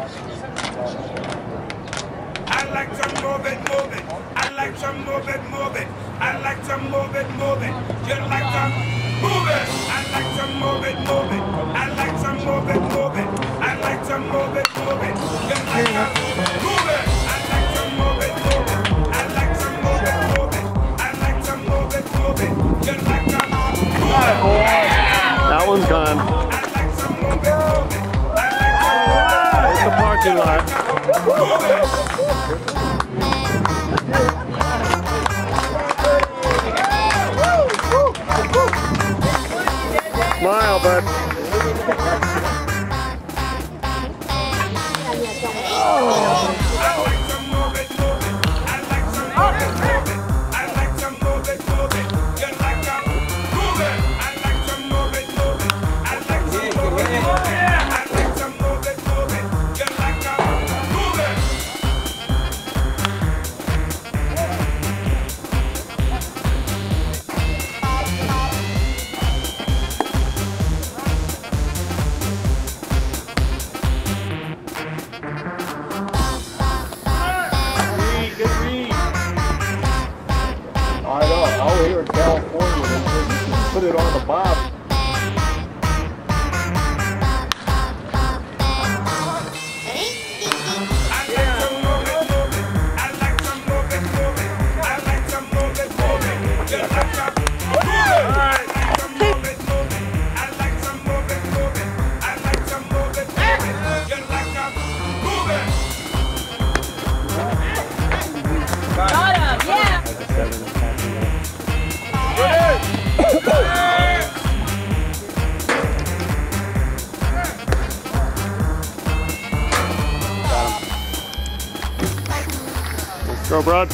I like to move it, move it. I like to move it, move it. I like to move it, move it. You like to move it. I like to move it, move it. I like to move it, move it. I like to move it, move it. You like to move it. I like to move it, move it. I like to move it, move it. I like to move it, move it. You like to move it. That one's gone. I like to move it, move it. I like to move it. It's the parking lot. Move it. Smile, bud. Here in California, they put it on the bob. Go, Brod.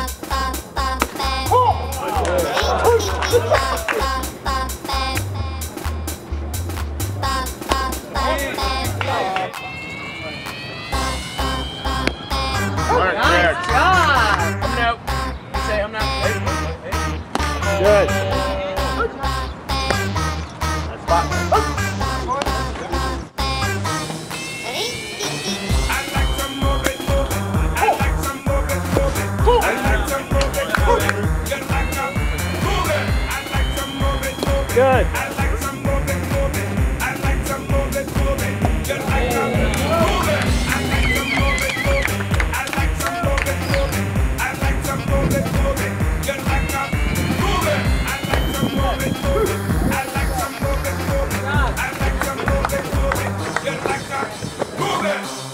Nice job! I'm out. You say I'm not. Good. That's fine. Good. I like to move it, move it. I like to move it, move it. You like to move it. I like to move it, move it. I like to move it, move it. I like to move it, move it. You like to move it. I like to move it, move it. I like to move it, move it. I like to move it, move it. You like to move it.